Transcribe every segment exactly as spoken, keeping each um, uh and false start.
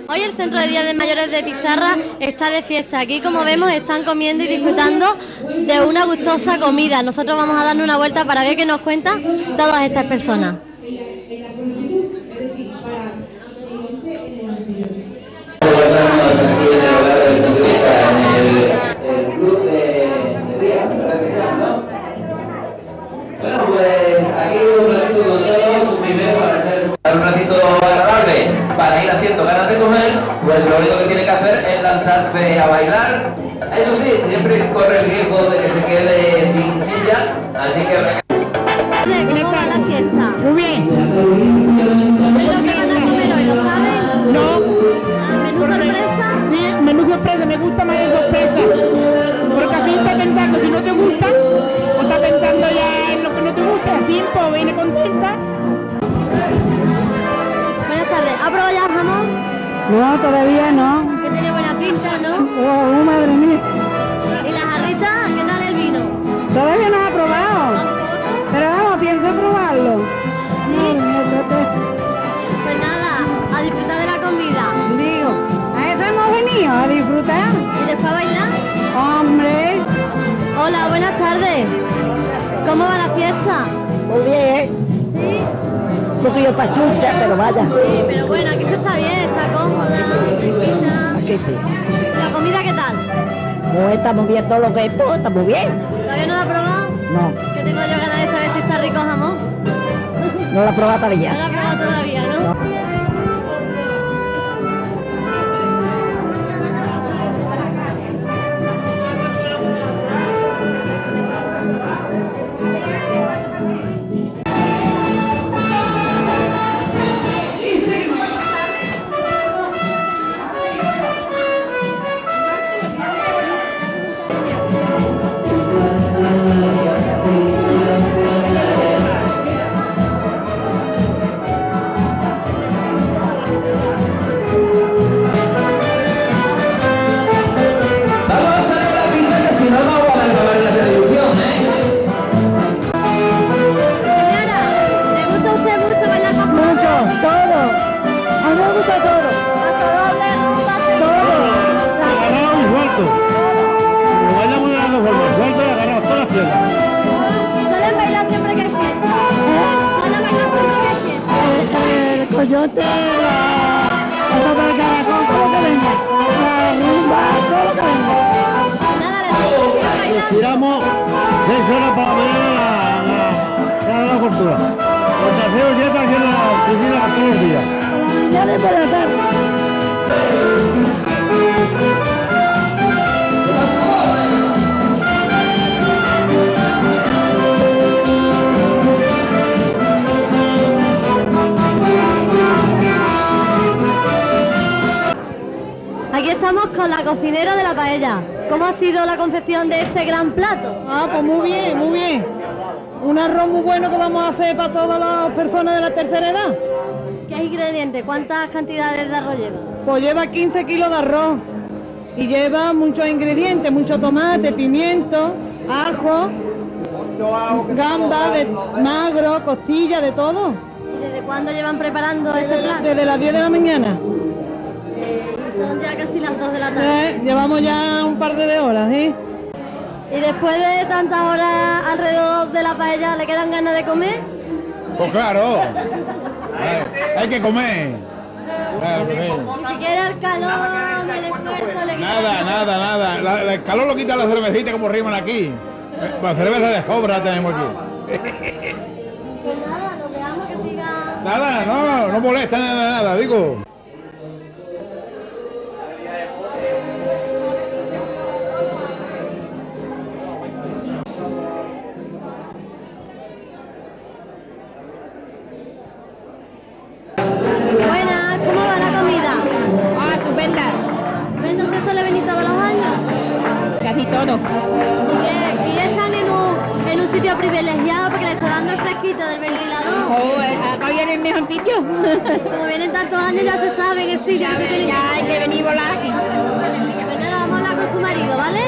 Hoy el Centro de Día de Mayores de Pizarra está de fiesta. Aquí, como vemos, están comiendo y disfrutando de una gustosa comida. Nosotros vamos a darle una vuelta para ver qué nos cuentan todas estas personas. Bueno, pues aquí un ratito con todos, primero para hacer un ratito agradable, para ir haciendo ganas de comer, pues lo único que tiene que hacer es lanzarse a bailar. Eso sí, siempre corre el riesgo de que se quede sin silla, así que... ¿Cómo va la fiesta? Muy bien. ¿Qué es lo que van a comer hoy? ¿Lo saben? No. Ah, ¿menú sorpresa? Sí, menú sorpresa, me gusta más de sorpresa. Porque así estás pensando, si no te gusta, o estás pensando ya en lo que no te gusta, así pues viene contenta. Buenas tardes. ¿Ha probado ya el jamón? No, todavía no. Que tiene buena pinta, ¿no? Oh, madre mía. ¿Y la jarrita? ¿Qué tal el vino? Todavía no ha probado. ¿Tampoco? Pero vamos, pienso probarlo. Madre mía, tote. Pues nada, a disfrutar de la comida. Digo, a eso hemos venido, a disfrutar. ¿Y después a bailar? Hombre. Hola, buenas tardes. ¿Cómo va la fiesta? Muy bien. ¿Sí? Un poquillo pachucha, pero vaya. Sí, pero bueno, aquí se está bien, está cómoda, tranquila. Aquí sí. ¿La comida qué tal? Pues estamos viendo lo que es todo, está muy bien. ¿Todavía no la ha probado? No, Que tengo yo ganas de saber si está rico el jamón. no la he probado No todavía. la ha probado todavía, ¿no? No. Coyote, la sopa de caracol, todo lo que venga, la rumba, todo lo que venga. Nada, le Tiramos seis horas para mañana la, la, la, la cultura. Los paseos ya están aquí en la piscina todos los días. Por la mañana y por la tarde. Aquí estamos con la cocinera de la paella. ¿Cómo ha sido la confección de este gran plato? Ah, pues muy bien, muy bien. Un arroz muy bueno que vamos a hacer para todas las personas de la tercera edad. ¿Qué ingredientes? ¿Cuántas cantidades de arroz lleva? Pues lleva quince kilos de arroz y lleva muchos ingredientes, mucho tomate, pimiento, ajo, gamba, de magro, costilla, de todo. ¿Y desde cuándo llevan preparando este plato? Desde las diez de la mañana. Eh, son ya casi las dos de la tarde. Eh, llevamos ya un par de horas, ¿eh? ¿Y después de tantas horas alrededor de la paella le quedan ganas de comer? Pues claro, hay, hay que comer. Claro, sí. Ni siquiera el calor, el esfuerzo le quita. Nada, nada, nada. La- la- el calor lo quita la cervecita como riman aquí. Eh, La cerveza de cobra tenemos aquí. Pues nada, nos dejamos que siga. Nada, no, no molesta nada, nada, digo. Buenas, ¿cómo va la comida? Ah, estupenda. ¿Ven usted suele venir todos los años? Casi todo. Y, y están en un, en un sitio privilegiado porque le está dando el fresquito del ventilador. Oh, acá viene el mejor sitio. Como vienen tantos años ya se sabe que sí. Ya, ya hay que venir volar aquí. Pues nada, vamos a hablar con su marido, ¿vale?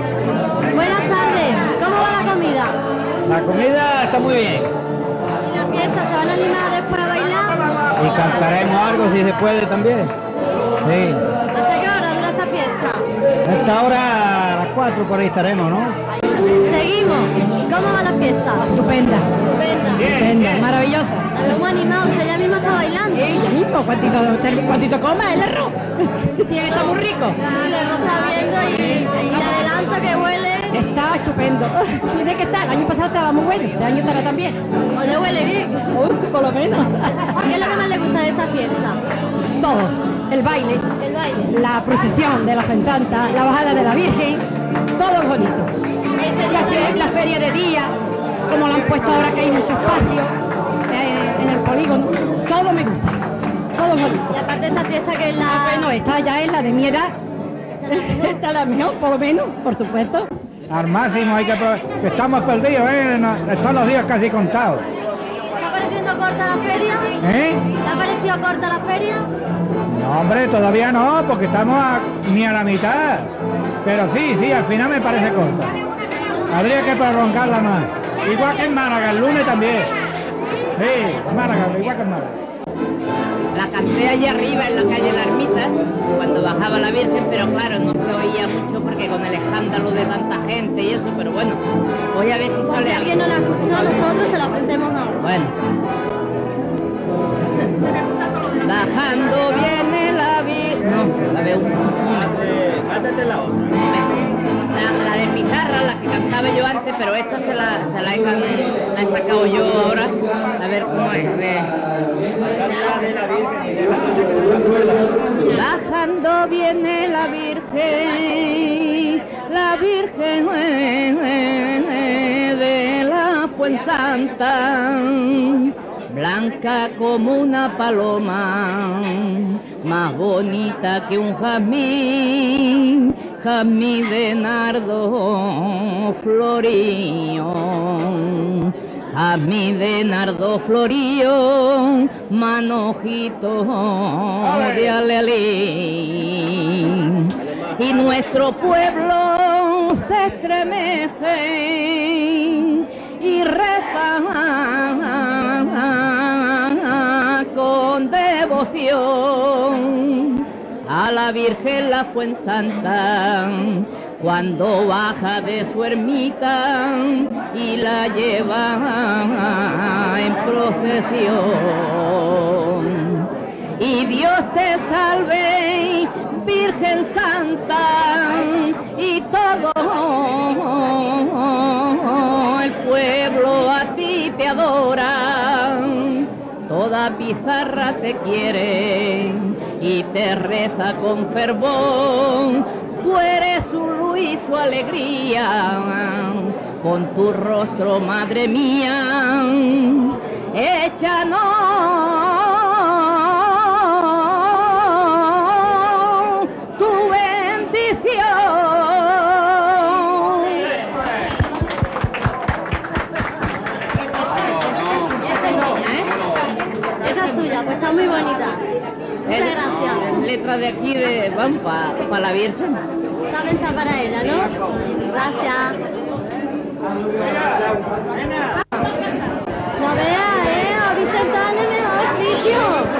Buenas tardes, ¿cómo va la comida? La comida está muy bien. ¿Y la fiesta, se van a animar después a bailar. Y cantaremos algo si se puede también. Sí. ¿Hasta qué hora dura esta fiesta? A esta hora a las cuatro por ahí estaremos, ¿no? Seguimos. ¿Cómo va la fiesta? Estupenda. Estupenda. Estupenda, maravillosa. Nos vemos animados, usted ya mismo está bailando. Ella mismo, cuantito, cuantito coma el arroz. Tiene que estar muy rico. Sí, lo hemos estado viendo y, y le adelanto que huele. Está estupendo. Tiene que estar. El año pasado estaba muy bueno. El año estará también. O le huele bien. Uy, por lo menos. ¿Qué es lo que más le gusta de esta fiesta? Todo. El baile, El baile. la procesión de la Fuensanta, la bajada de la Virgen, todo es bonito. La, fe- la feria de día, como lo han puesto ahora que hay mucho espacio eh, en el polígono, todo me gusta, todo es bonito. Y aparte de esta fiesta que es la... Bueno, esta ya es la de mi edad, esta es la mejor, por lo menos, por supuesto. Al máximo hay que... que estamos perdidos, ¿eh? No- están los días casi contados. ¿Te ha parecido corta la feria? ¿Eh? ¿Te ha parecido corta la feria? No, hombre, todavía no, porque estamos a- ni a la mitad. Pero sí, sí, al final me parece corta. Habría que prolongarla más. Igual que en Málaga, el lunes también. Sí, Málaga, igual que en Málaga. La canté allá arriba en la calle La Ermita, cuando bajaba la Virgen, pero claro, no se oía mucho porque con el escándalo de tanta gente y eso, pero bueno, voy a ver si Si sale alguien no algo. la escuchó, nosotros se la ofrecemos ahora. Bueno. Bajando viene la Virgen... No, la veo un momento. Cántate la otra. La, la de Pizarra, la que cantaba yo antes, pero esta se la, se la, he, can- la he sacado yo ahora. A ver cómo es. A ver. Bajando viene la Virgen, la Virgen de la Fuensanta, blanca como una paloma, más bonita que un jazmín, jazmín de nardo florío, jazmín de nardo florío, manojito de alelí. Y nuestro pueblo se estremece y reza con devoción a la Virgen la Fuensanta cuando baja de su ermita y la lleva en procesión. Y Dios te salve, Virgen Santa, y todo el pueblo a ti te adora. Toda Pizarra te quiere y te reza con fervor. Tú eres su luz y su alegría, con tu rostro, madre mía, échanos tu bendición. Esa es suya, pues está muy bonita. Muchas gracias. Letra de aquí de van para la Virgen. Esta mesa para ella, ¿no? Gracias. No vea, ¿eh? Habéis sentado en el mejor sitio.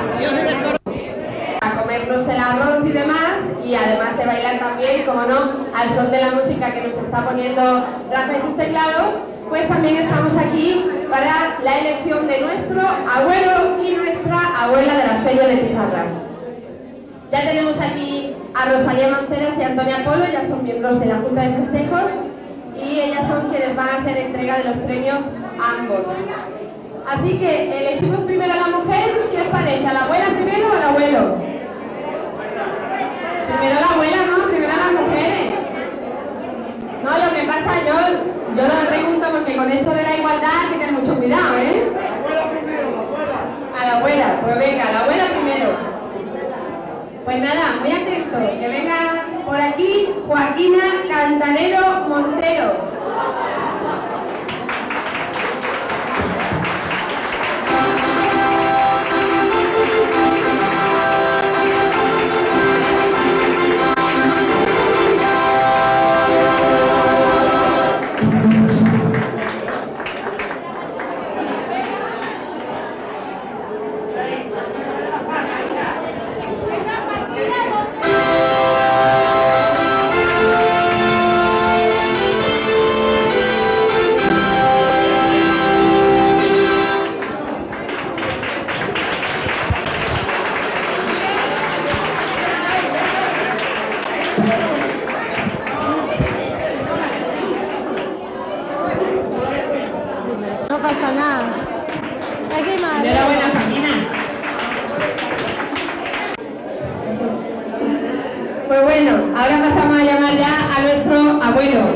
A comernos el arroz y demás, y además de bailar también, como no, al son de la música que nos está poniendo Rafa y sus teclados, pues también estamos aquí para la elección de nuestro abuelo y nuestra abuela de la Feria de Pizarra. Ya tenemos aquí a Rosalía Manceras y Antonia Polo, ya son miembros de la Junta de Festejos, y ellas son quienes van a hacer entrega de los premios a ambos. Así que elegimos primero a la mujer. ¿Qué os parece? ¿A la abuela primero o al abuelo? Primero a la abuela, ¿no? Primero a las mujeres. No, lo que pasa, yo, yo lo pregunto porque con esto de la igualdad hay que tener mucho cuidado, ¿eh? La abuela primero, la abuela. A la abuela, pues venga, a la abuela primero. Pues nada, muy atento, que venga por aquí Joaquina Cantanero Montero.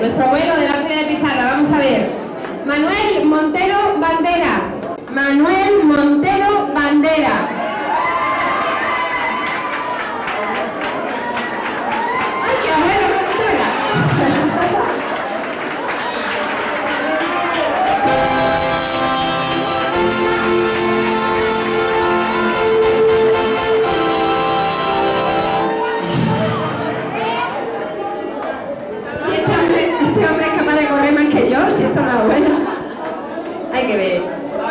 nuestro abuelo de la Feria de Pizarra. Vamos a ver. Manuel Montero Bandera. Manuel Montero Bandera. ¡Ay, qué abuelo! Este hombre es capaz de correr más que yo, si esto no es bueno. Hay que ver.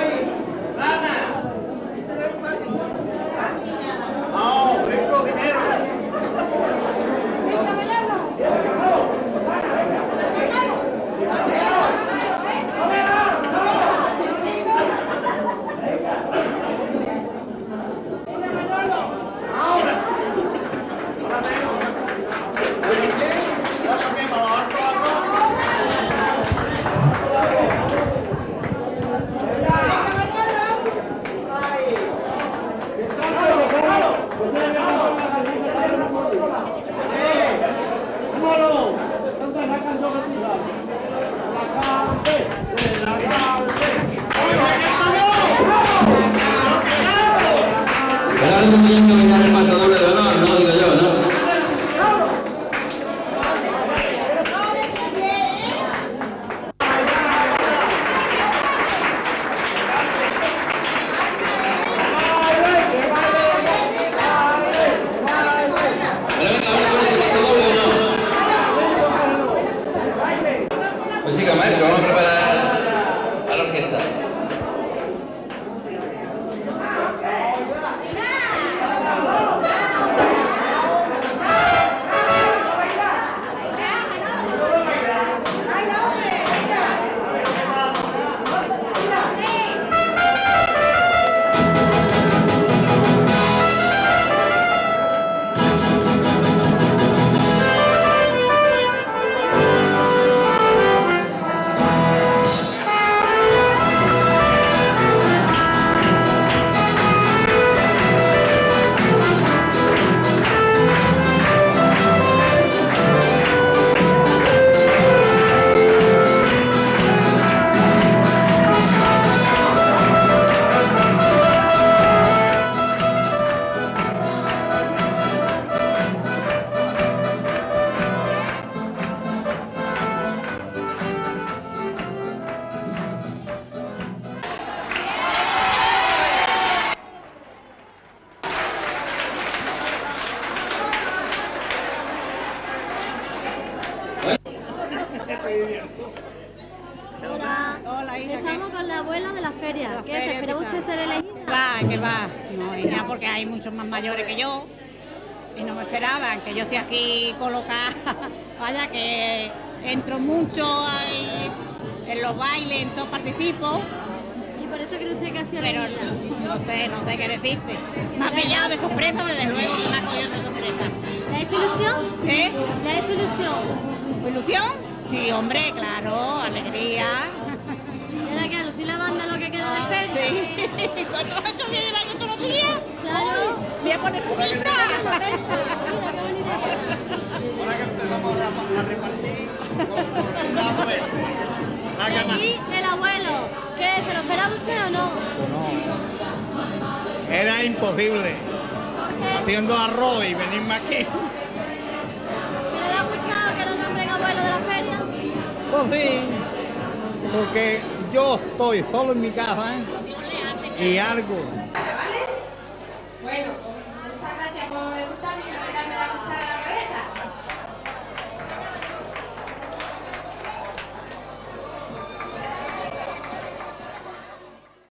Música, maestro, vamos a preparar a la orquesta. Hola. Hola, hija. Estamos con la abuela de la feria. La ¿Qué feria se espera de usted ser elegida? Va, que va. No, hija, porque hay muchos más mayores que yo y no me esperaban, que yo estoy aquí colocada. Vaya, que entro mucho ahí, en los bailes, en todo participo. ¿Y por eso cree usted que ha sido Pero elegida? no, no sé, no sé qué decirte. Me ha pillado de sorpresa, desde luego que me ha cogido de sorpresa. ¿Le ha hecho ilusión? ¿Eh? ¿Le ha hecho ilusión? ¿Ilusión? Sí, hombre, claro, alegría. ¿Y ahora qué? ¿Lucir la banda lo que queda de feria? Sí. ¿Cuántos años voy a llevar yo todos los días? Claro. Voy a poner purita. Mira qué bonita. Ahora que empezamos a repartir, Y aquí el abuelo. ¿Qué? ¿Se lo esperaba usted o no? no, era imposible. Haciendo arroz y venirme aquí. ¿Le ha gustado que lo nombren abuelo de la feria? Pues sí, porque yo estoy solo en mi casa y algo. Bueno,